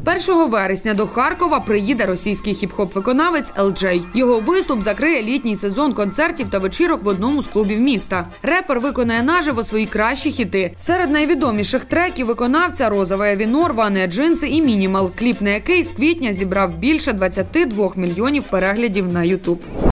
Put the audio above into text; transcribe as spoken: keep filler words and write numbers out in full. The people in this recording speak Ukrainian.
першого вересня до Харкова приїде російський хіп-хоп-виконавець ел джей. Його виступ закриє літній сезон концертів та вечірок в одному з клубів міста. Репер виконає наживо свої кращі хіти. Серед найвідоміших треків виконавця «Розове віно», «Рвані джинси» і «Мінімал», кліп на який з квітня зібрав більше двадцяти двох мільйонів переглядів на ютуб.